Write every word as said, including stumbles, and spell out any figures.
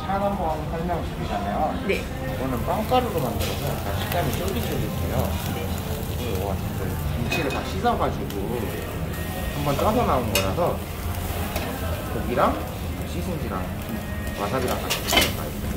간 한번 설명드리자면 네. 이거는 빵가루로 만들어서 약간 식감이 쫄깃쫄깃해요. 네. 그리고 이거 같은 거 김치를 다 씻어가지고 한번 쪄서 나온 거라서 고기랑 시금치랑 와사비랑 같이 들어가 있어요.